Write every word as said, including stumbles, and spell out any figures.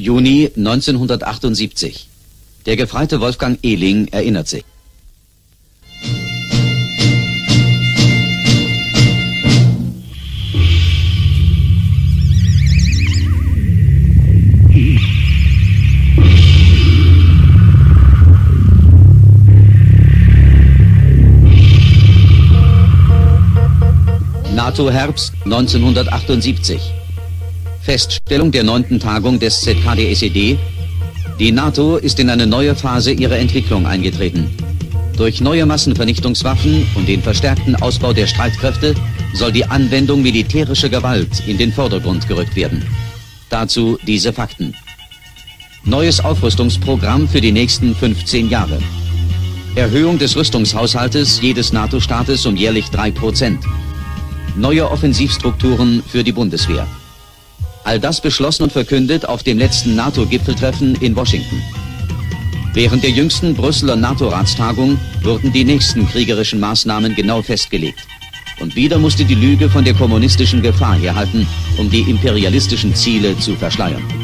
Juni neunzehnhundertachtundsiebzig. Der Gefreite Wolfgang Ehling erinnert sich. NATO-Herbst neunzehnhundertachtundsiebzig. Feststellung der neunten Tagung des Z K D S E D. Die NATO ist in eine neue Phase ihrer Entwicklung eingetreten. Durch neue Massenvernichtungswaffen und den verstärkten Ausbau der Streitkräfte soll die Anwendung militärischer Gewalt in den Vordergrund gerückt werden. Dazu diese Fakten. Neues Aufrüstungsprogramm für die nächsten fünfzehn Jahre. Erhöhung des Rüstungshaushaltes jedes NATO-Staates um jährlich drei Prozent. Neue Offensivstrukturen für die Bundeswehr. All das beschlossen und verkündet auf dem letzten NATO-Gipfeltreffen in Washington. Während der jüngsten Brüsseler NATO-Ratstagung wurden die nächsten kriegerischen Maßnahmen genau festgelegt. Und wieder musste die Lüge von der kommunistischen Gefahr herhalten, um die imperialistischen Ziele zu verschleiern.